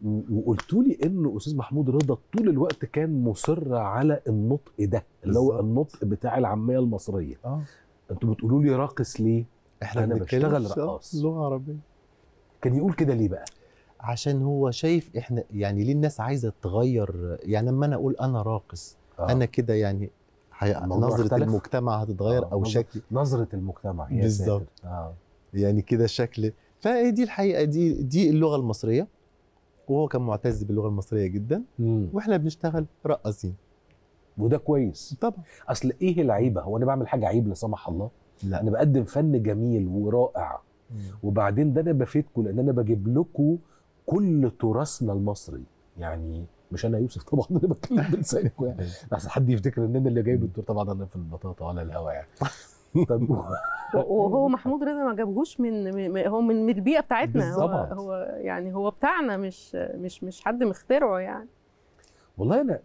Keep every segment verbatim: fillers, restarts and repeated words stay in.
وقلتوا لي ان استاذ محمود رضا طول الوقت كان مصر على النطق ده اللي هو النطق بتاع العاميه المصريه. اه انتوا بتقولوا لي راقص ليه؟ احنا انا بشتغل رقاص. لغه عربيه. كان يقول كده ليه بقى؟ عشان هو شايف احنا يعني ليه الناس عايزه تغير، يعني لما انا اقول انا راقص آه. انا كده يعني نظره اختلف. المجتمع هتتغير آه. او شكل نظره المجتمع بالظبط اه يعني كده شكل. فدي الحقيقه دي دي اللغه المصريه، وهو كان معتز باللغه المصريه جدا. مم. واحنا بنشتغل رقاصين وده كويس طبعا. اصل ايه العيبه؟ هو انا بعمل حاجه عيب لا سمح الله؟ لا، انا بقدم فن جميل ورائع. مم. وبعدين ده انا بفيدكم لان انا بجيب لكم كل تراثنا المصري. يعني مش انا يوسف طبعا انا بتكلم بلسانكم يعني بس حد يفتكر ان انا اللي جايب الدور. طبعا انا في البطاطا على الهوا يعني. طب وهو محمود رضا ما جابهوش من هو من البيئه بتاعتنا. هو هو يعني هو بتاعنا، مش مش مش حد مخترعه يعني. والله انا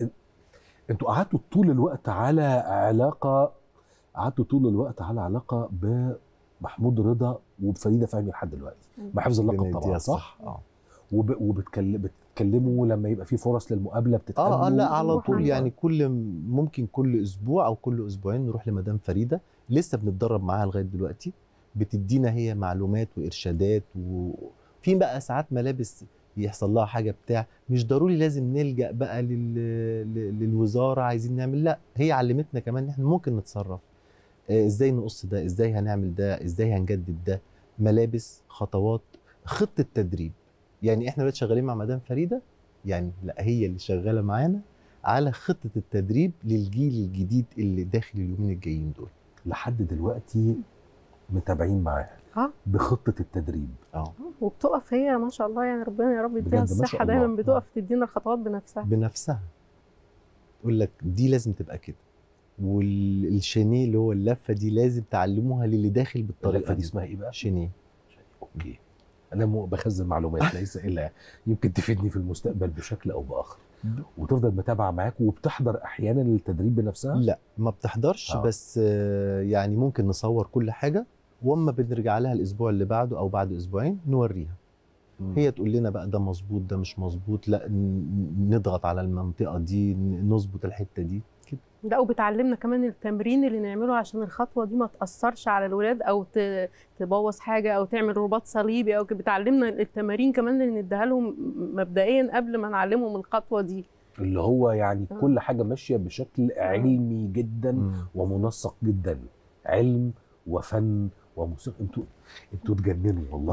انتوا قعدتوا طول الوقت على علاقه قعدتوا طول الوقت على علاقه بمحمود رضا وبفريده فهمي لحد دلوقتي مع حفظ اللقب طبعا صح؟ اه وب... وبتكلم بتتكلموا لما يبقى في فرص للمقابله بتتقابلوا؟ اه اه لا على طول يعني كل ممكن كل اسبوع او كل اسبوعين نروح لمدام فريده، لسه بنتدرب معاها لغايه دلوقتي، بتدينا هي معلومات وارشادات. وفي بقى ساعات ملابس يحصل لها حاجه بتاع مش ضروري لازم نلجأ بقى لل... للوزاره عايزين نعمل، لا هي علمتنا كمان ان احنا ممكن نتصرف آه ازاي نقص ده، ازاي هنعمل ده، ازاي هنجدد ده، ملابس، خطوات، خطه تدريب. يعني احنا دلوقتي شغالين مع مدام فريده، يعني لا هي اللي شغاله معانا على خطه التدريب للجيل الجديد اللي داخل اليومين الجايين دول. لحد دلوقتي متابعين معاها اه بخطه التدريب. اه وبتقف هي ما شاء الله، يعني ربنا يا رب يديها الصحه، دايما بتقف تدينا الخطوات بنفسها بنفسها. تقول لك دي لازم تبقى كده، والشينيه اللي هو اللفه دي لازم تعلموها للي داخل بالطريقه دي. اسمها ايه بقى؟ شينيه. اوكي. انا بخزن معلومات ليس الا يمكن تفيدني في المستقبل بشكل او باخر. وتفضل متابعه معاك وبتحضر احيانا التدريب بنفسها؟ لا ما بتحضرش. آه. بس يعني ممكن نصور كل حاجه، واما بنرجع لها الاسبوع اللي بعده او بعد اسبوعين نوريها. مم. هي تقول لنا بقى ده مظبوط ده مش مظبوط، لا نضغط على المنطقه دي، نظبط الحته دي كده. لا وبتعلمنا كمان التمرين اللي نعمله عشان الخطوه دي ما تاثرش على الولاد او تبوظ حاجه او تعمل رباط صليبي او كده. بتعلمنا التمارين كمان اللي نديها لهم مبدئيا قبل ما نعلمهم الخطوه دي، اللي هو يعني آه. كل حاجه ماشيه بشكل علمي جدا مم. ومنسق جدا، علم وفن وموسيقى. انتوا انتوا تجننوا والله.